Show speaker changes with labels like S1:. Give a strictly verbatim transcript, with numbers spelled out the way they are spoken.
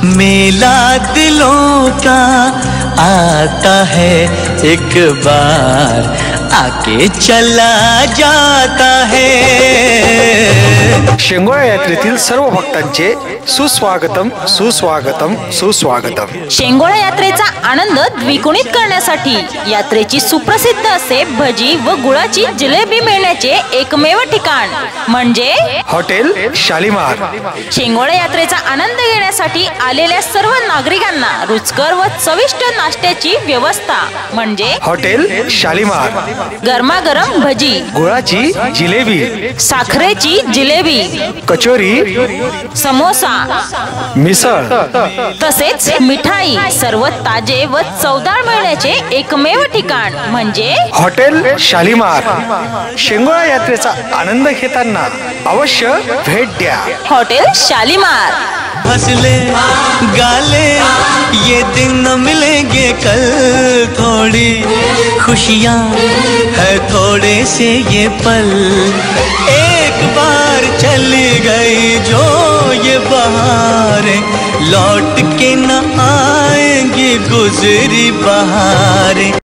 S1: मेला दिलों का आता है एक बार, आके चला जाता है।
S2: शेंगोळा यात्रेतील सर्व भक्तांचे सुस्वागतम सुस्वागतम सुस्वागतम।
S3: शेंगोळा यात्रेचा आनंद द्विगुणित करण्यासाठी यात्रेची सुप्रसिद्ध असे भजी व गुळाची जिलेबी मिळण्याचे एकमेव ठिकाण म्हणजे
S2: हॉटेल शालीमार।
S3: शेंगोळा यात्रेचा आनंद घेण्यासाठी आलेल्या सर्व नागरिकांना रुचकर व चविष्ट नाश्त्याची व्यवस्था म्हणजे
S2: हॉटेल शालीमार।
S3: गरमागरम भजी,
S2: गुळाची जिलेबी,
S3: साखरेची जिलेबी,
S2: कचोरी,
S3: समोसा,
S2: मिसळ
S3: तसेच मिठाई सर्व ताजे व चवदार मिळण्याचे एकमेव ठिकाण म्हणजे
S2: हॉटेल शालीमार। शेंगोळा यात्रेचा आनंद घेताना अवश्य भेट द्या
S3: हॉटेल शालीमार।
S1: हंसले गाले ये दिन न मिलेंगे कल, थोड़ी खुशियाँ है थोड़े से ये पल, एक बार चली गई जो ये बहारें, लौट के न आएंगी गुजरी बहारें।